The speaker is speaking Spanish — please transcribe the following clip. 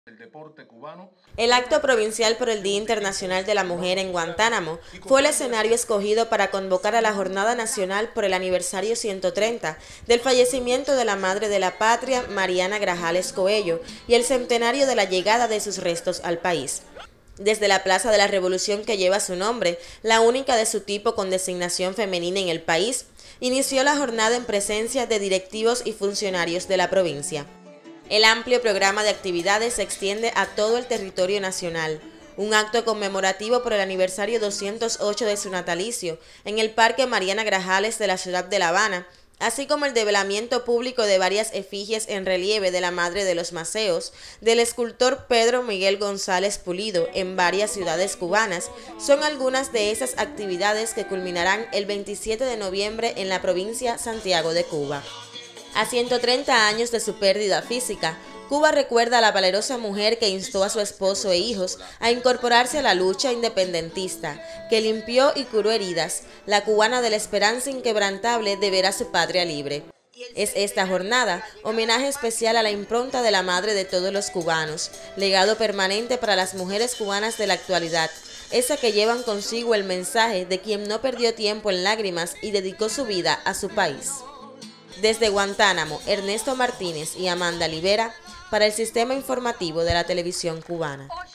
El deporte cubano. El acto provincial por el Día Internacional de la Mujer en Guantánamo fue el escenario escogido para convocar a la Jornada Nacional por el aniversario 130 del fallecimiento de la Madre de la Patria, Mariana Grajales Coello, y el centenario de la llegada de sus restos al país. Desde la Plaza de la Revolución, que lleva su nombre, la única de su tipo con designación femenina en el país, inició la jornada en presencia de directivos y funcionarios de la provincia. El amplio programa de actividades se extiende a todo el territorio nacional. Un acto conmemorativo por el aniversario 208 de su natalicio en el Parque Mariana Grajales de la ciudad de La Habana, así como el develamiento público de varias efigies en relieve de la Madre de los Maceos, del escultor Pedro Miguel González Pulido en varias ciudades cubanas, son algunas de esas actividades que culminarán el 27 de noviembre en la provincia Santiago de Cuba. A 130 años de su pérdida física, Cuba recuerda a la valerosa mujer que instó a su esposo e hijos a incorporarse a la lucha independentista, que limpió y curó heridas, la cubana de la esperanza inquebrantable de ver a su patria libre. Es esta jornada homenaje especial a la impronta de la madre de todos los cubanos, legado permanente para las mujeres cubanas de la actualidad, esa que llevan consigo el mensaje de quien no perdió tiempo en lágrimas y dedicó su vida a su país. Desde Guantánamo, Ernesto Martínez y Amanda Libera, para el Sistema Informativo de la Televisión Cubana.